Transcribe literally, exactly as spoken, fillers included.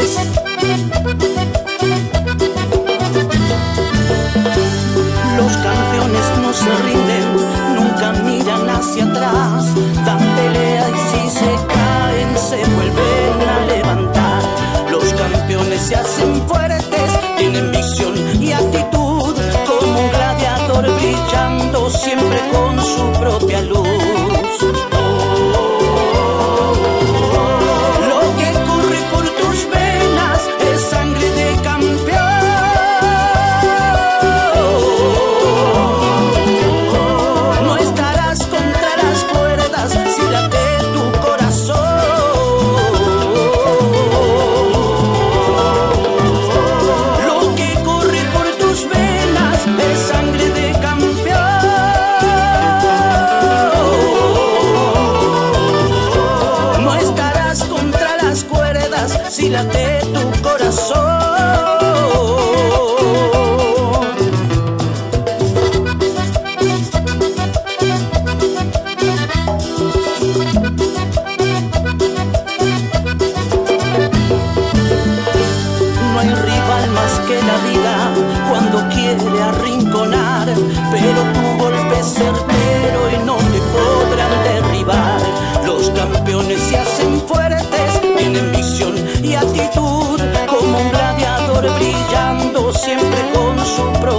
Los campeones no se rinden, nunca miran hacia atrás, dan pelea y si se caen se vuelven a levantar. Los campeones se hacen fuertes, tienen visión y actitud, como un gladiador brillando siempre con su propia luz. Si late tu corazón, no hay rival más que la vida cuando quiere arrinconar, pero tu golpe es certero y no te podrán derribar. Los campeones se hacen fuertes, tienen visión y actitud, como un gladiador brillando siempre con su propio